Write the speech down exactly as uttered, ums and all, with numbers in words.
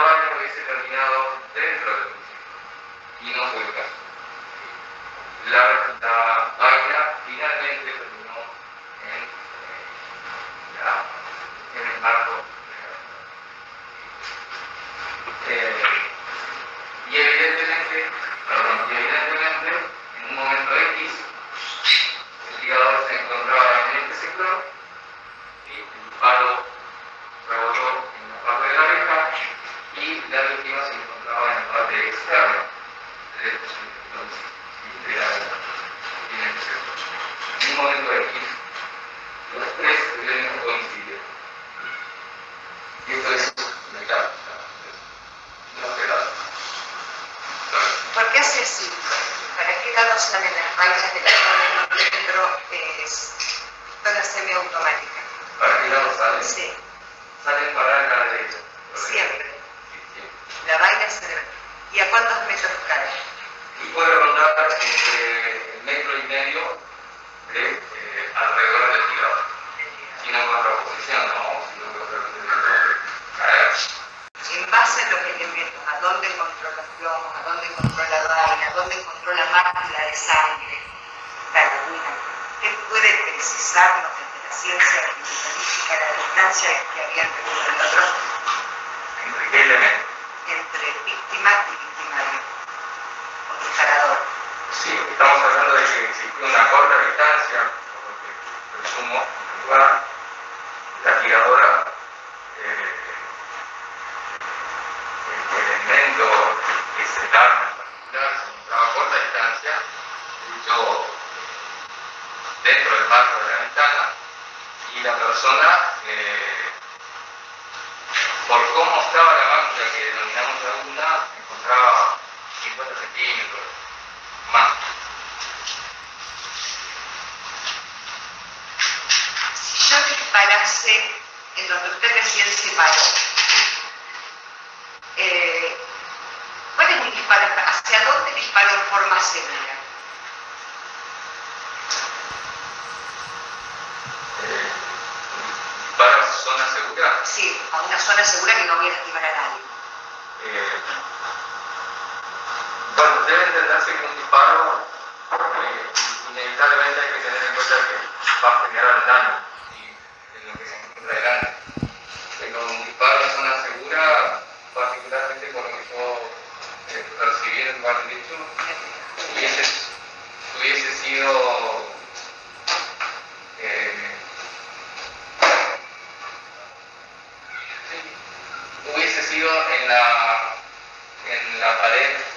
vaina hubiese terminado dentro del municipio, y no fue el caso. La, la vaina finalmente terminó en, eh, la, en el marco. Eh, y evidentemente, perdón, y evidentemente, en un momento X, el ligador se encontraba en este sector y el disparo rebotó en la parte de la reja y la víctima se encontraba en la parte externa de este entonces, de la en un momento X, los tres elementos coinciden. Y esto es innegable. ¿Por qué hace así? ¿Para qué lado salen las vainas de la zona del centro es zona semiautomática? ¿Para qué lado salen? Sí. Salen para la derecha. Siempre. Sí, siempre. La vaina se debe. ¿Y a cuántos metros cae? Y puede rondar entre el metro y medio de eh, alrededor del tirador. Si no encuentra oposición, no, si no encuentra oposición, caer. En base a los elementos, ¿a dónde encontró los plomos? ¿A dónde encontró la vaina? ¿A dónde encontró la mácula de sangre? La laguna. ¿Qué puede precisarnos desde la ciencia criminalística la distancia que había entre uno y otro? ¿Entre qué elementos? Entre víctima y victimario. O disparador. Sí, estamos hablando de que existió una corta distancia, por lo que presumo, en lugar, la tiradora, eh, el elemento que es el arma en particular, se encontraba a corta distancia, hecho dentro del marco de la ventana, y la persona, eh, por cómo estaba la mácula que denominamos laguna, encontraba cincuenta centímetros más. Si yo disparase en donde usted recién se paró, eh, ¿cuál es mi disparo? ¿Hacia dónde disparo en forma segura? Eh, ¿Para zona segura? Sí, a una zona segura que no voy a lastimar a nadie. Eh, bueno, debe entenderse que un disparo, eh, inevitablemente hay que tener en cuenta que va a generar daño y en lo que se encuentra delante. Pero un disparo en zona segura, particularmente por lo que yo eh, percibí en el lugar del hecho, hubiese, hubiese sido eh, sí, hubiese sido en la en la pared